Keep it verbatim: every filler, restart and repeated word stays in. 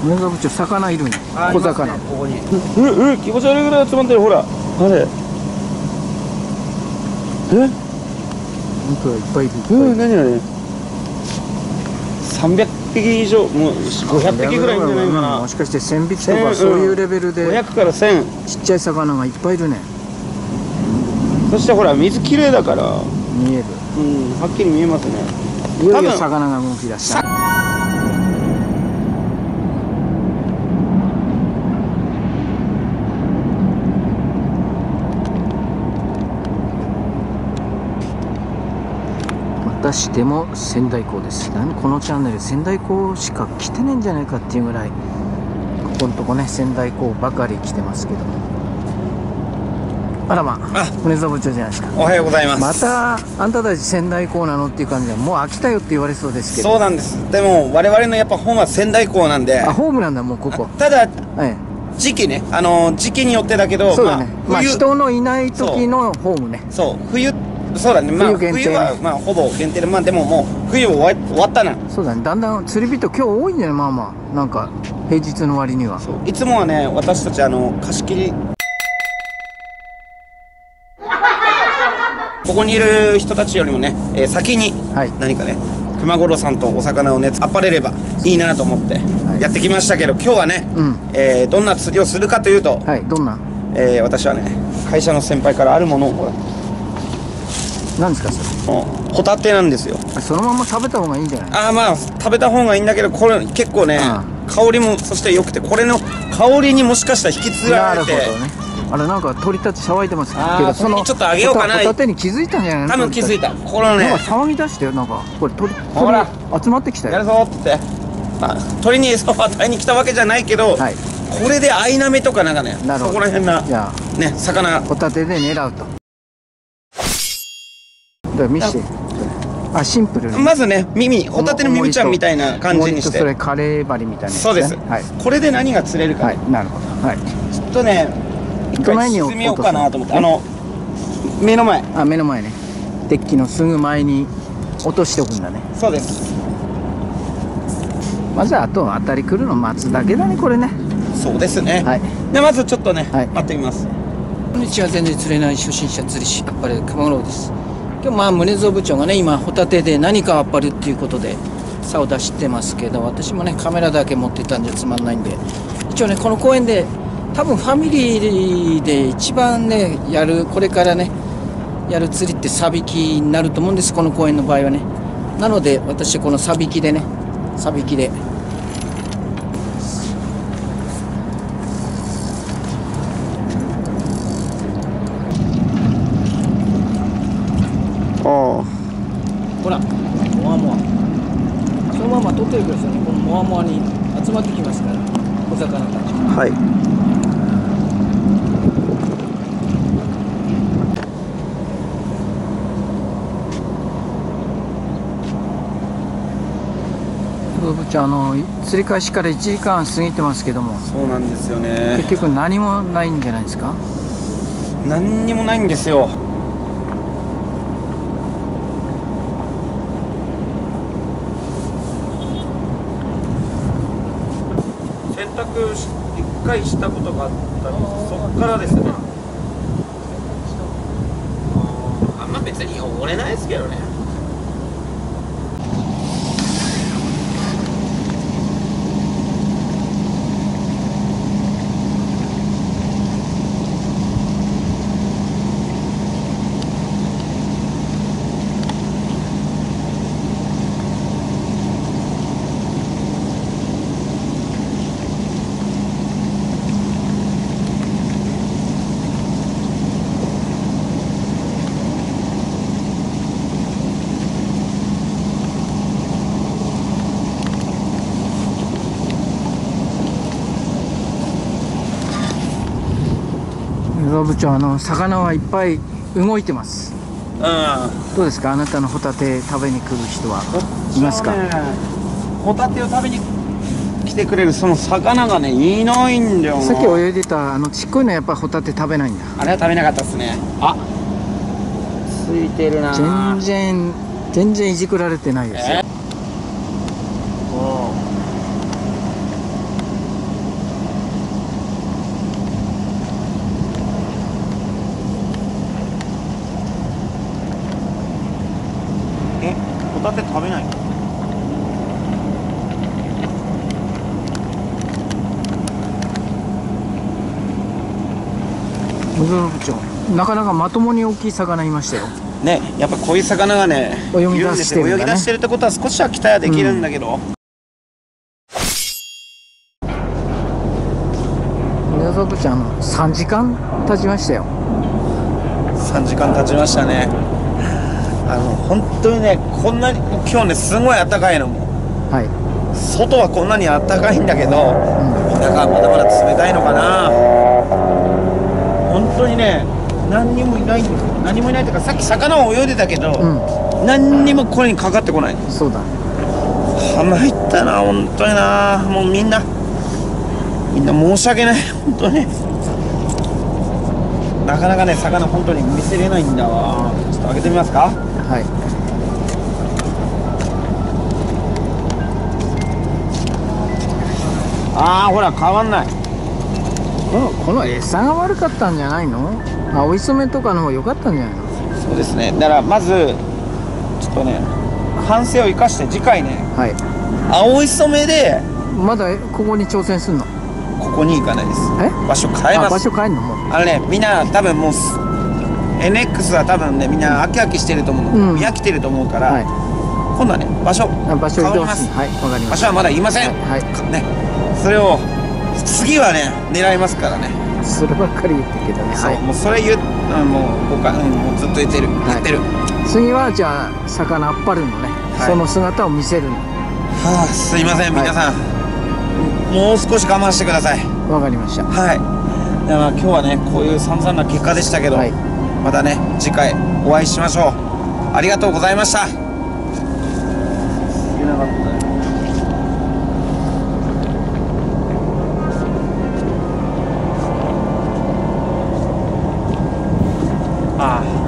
米沢部長、魚いるね。小魚。 ここに。うう気持ち悪いぐらい集まってる。ほら。あれ。え？ 本当いっぱいいる。 うん、何何？三百匹以上、もう五百匹ぐらいいるんじゃないかな。 もしかして千匹とかそういうレベルで。 五百から千。 ちっちゃい魚がいっぱいいるね。 そしてほら水きれいだから。 見える。 うん、はっきり見えますね。 いよいよ魚が動き出した。またしても仙台港です。何このチャンネル仙台港しか来てねえんじゃないかっていうぐらい、ここのとこね仙台港ばかり来てますけど。あらまあ、米沢部長じゃないですか。 おはようございます。 またあんたたち仙台港なのっていう感じで、もう飽きたよって言われそうですけど。 そうなんです。でも我々のやっぱ本は仙台港なんで。 あ、ホームなんだもうここ。 ただ、 はい、 時期ね、あの時期によってだけど、 そうだね。まあ、まあ、人のいない時のホームね。 そう、冬、そうだね。まあ冬、冬はまあほぼ限定で、まあでももう冬終わ終わったな。 そうだね。だんだん釣り人今日多いんじゃない。まあまあなんか平日の割には。 いつもはね、私たちあの貸し切り。ここにいる人たちよりもね、えー、先に何かね、はい、熊五郎さんとお魚をねあっぱれればいいなと思ってやってきましたけど、はい、今日はね、うん、えー、どんな釣りをするかというと、 はい、どんな、 えー、私はね会社の先輩からあるものをもらって。 何ですかそれ？ ホタテなんですよ。 そのまま食べた方がいいんじゃない？ ああ、まあ食べた方がいいんだけど、これ結構ね香りもそして良くて、これの香りにもしかしたら引きつられて。なるほどね。あれなんか鳥たち騒いでますけど、そのちょっとあげようかな。 ホタテに気づいたんじゃないの？ 多分気づいた。これね、 なんか騒ぎ出してよ。なんかこれ鳥鳥集まってきたよ。 やるぞって。まあ鳥に餌を与えに来たわけじゃないけど、はい、これでアイナメとかなんかね、そこら辺なね魚ホタテで狙うと。だから見して。あ、シンプルにまずね、耳、ホタテの耳ちゃんみたいな感じにして、 それカレー針みたいな。 そうです。これで何が釣れるか。 なるほど。はい。 ちょっとね、一回沈めようかなと思って。あの目の前。 あ、目の前ね。デッキのすぐ前に落としておくんだね。 そうです。 まずあと当たり来るの待つだけだね、これね。 そうですね。はい。でまずちょっとね、待ってみます。 こんにちは。全然釣れない初心者釣り師あっぱれ熊五郎です。今日まあ宗蔵部長がね今ホタテで何かあっぱれっていうことで竿を出してますけど、私もねカメラだけ持ってたんじゃつまんないんで、一応ねこの公園で多分ファミリーで一番ねやるこれからねやる釣りってサビキになると思うんです、この公園の場合はね。なので私このサビキでねサビキでほらモアモアそのまま取ってくださいね。このモアモアに集まってきますから小魚たち。 はい。 部長、あの釣り開始からいちじかん過ぎてますけども。 そうなんですよね。 結局何もないんじゃないですか？ 何にもないんですよ。洗濯一回したことがあったんです。そっからですね。あんま別に汚れないですけどね。 部長、あの魚はいっぱい動いてます。 うん。 どうですか、あなたのホタテ食べに来る人はいますか？ ね、ホタテを食べに来てくれるその魚がねいないんだよな。 さっき泳いでたあのちっこいのやっぱホタテ食べないんだ。 あれは食べなかったっすね。あ、ついてるな。 全然全然いじくられてないですよ。 水野部長、なかなかまともに大きい魚いましたよね。やっぱこういう魚がね泳ぎ出してるんだね。 泳ぎ出してるってことは少しは期待はできるんだけど、うん、 水野部長、あのさんじかん経ちましたよ。 さんじかん経ちましたね。あの本当にね、こんなに今日ねすごい暖かいのも、はい、外はこんなに暖かいんだけど、うん、中はまだまだ冷たいのかな。本当にね、何にもいない何もいないというか、さっき魚は泳いでたけど、うん、何にもこれにかかってこない。 そうだ、 花いったな、本当にな。もうみんなみんな申し訳ない、本当に。なかなかね、魚本当に見せれないんだわ。ちょっと開けてみますか。はい。ああ、ほら変わんない。 このこの餌が悪かったんじゃないの？青磯目とかの方が良かったんじゃないの？ そうですね。だからまずちょっとね、反省を生かして次回ね、はい、青磯目でまだここに挑戦するの？ ここに行かないです。え？場所変えます。 場所変えるの？もうあのね、みんな多分もう エヌエックス は多分ね、みんな飽き飽きしてると思うの、うん、飽きてると思うから、はい、今度はね、場所場所変わります。はい、わかりました。 場所はまだ言いません。はい、はい、ね、それを次はね狙いますからね。 そればっかり言ってるけどね。 そう、 はい、 もうそれ言う、うん、もう僕は、うん、もうずっと言ってる、言ってる。 はい、次はじゃあ魚あっぱるのね、はい、その姿を見せるの。 はあ、すいません、皆さん、はい、もう少し我慢してください。 わかりました。 はい。では今日はね、こういう散々な結果でしたけど、はい、またね次回お会いしましょう。ありがとうございました。ああ。